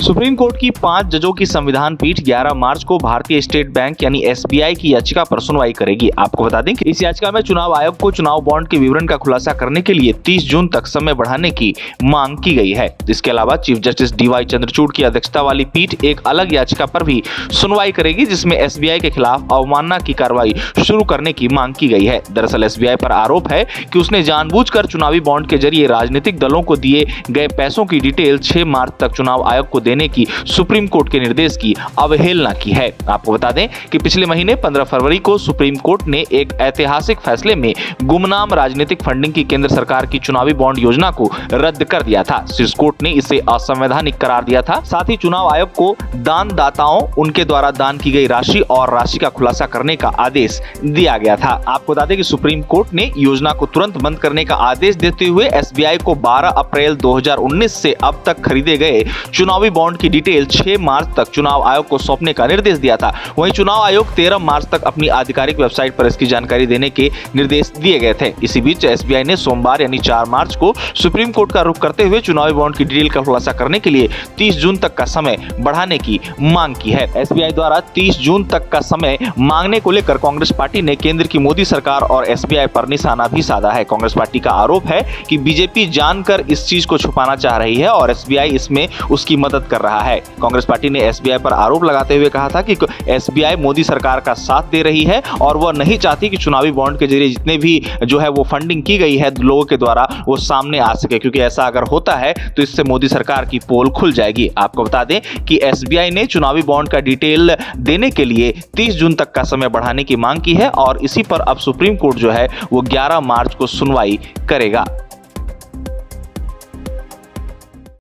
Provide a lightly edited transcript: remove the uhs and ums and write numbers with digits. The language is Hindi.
सुप्रीम कोर्ट की 5 जजों की संविधान पीठ 11 मार्च को भारतीय स्टेट बैंक यानी एसबीआई की याचिका पर सुनवाई करेगी। आपको बता दें कि इस याचिका में चुनाव आयोग को चुनाव बॉन्ड के विवरण का खुलासा करने के लिए 30 जून तक समय बढ़ाने की मांग की गई है। इसके अलावा चीफ जस्टिस डीवाई चंद्रचूड़ की अध्यक्षता वाली पीठ एक अलग याचिका पर भी सुनवाई करेगी, जिसमें एसबीआई के खिलाफ अवमानना की कार्रवाई शुरू करने की मांग की गई है। दरअसल एसबीआई पर आरोप है कि उसने जानबूझकर चुनावी बॉन्ड के जरिए राजनीतिक दलों को दिए गए पैसों की डिटेल 6 मार्च तक चुनाव आयोग को देने की सुप्रीम कोर्ट के निर्देश की अवहेलना की है। आपको बता दें कि पिछले महीने 15 फरवरी को सुप्रीम कोर्ट ने एक ऐतिहासिक फैसले में गुमनाम राजनीतिक फंडिंग की केंद्र सरकार की चुनावी बॉन्ड योजना को रद्द कर दिया था। शीर्ष कोर्ट ने इसे असंवैधानिक करार दिया था। साथ ही चुनाव आयोग को दानदाताओं, उनके द्वारा दान की गई राशि और राशि का खुलासा करने का आदेश दिया गया था। आपको बता दें कि सुप्रीम कोर्ट ने योजना को तुरंत बंद करने का आदेश देते हुए एसबीआई को 12 अप्रैल 2019 से अब तक खरीदे गए चुनावी बॉन्ड की डिटेल 6 मार्च तक चुनाव आयोग को सौंपने का निर्देश दिया था। वहीं चुनाव आयोग 13 मार्च तक अपनी आधिकारिक वेबसाइट पर इसकी जानकारी देने के निर्देश दिए गए थे। इसी बीच एसबीआई ने सोमवार यानी 4 मार्च को सुप्रीम कोर्ट का रुख करते हुए चुनावी बॉन्ड की डिटेल का खुलासा करने के लिए 30 जून तक का समय बढ़ाने की मांग की है। एसबीआई द्वारा 30 जून तक का समय मांगने को लेकर कांग्रेस पार्टी ने केंद्र की मोदी सरकार और एसबीआई पर निशाना भी साधा है। कांग्रेस पार्टी का आरोप है कि बीजेपी जानकर इस चीज को छुपाना चाह रही है और एसबीआई इसमें उसकी मदद कर रहा है। कांग्रेस पार्टी ने एसबीआई पर आरोप लगाते हुए कहा था कि एसबीआई मोदी सरकार का साथ दे रही है और वह नहीं चाहती कि चुनावी बॉन्ड के जरिए जितने भी जो है वो फंडिंग की गई है लोगों के द्वारा वो सामने आ सके, क्योंकि ऐसा अगर होता है तो इससे मोदी सरकार की पोल खुल जाएगी। आपको बता दें कि एसबीआई ने चुनावी बॉन्ड का डिटेल देने के लिए 30 जून तक का समय बढ़ाने की मांग की है और इसी पर अब सुप्रीम कोर्ट जो है वो 11 मार्च को सुनवाई करेगा।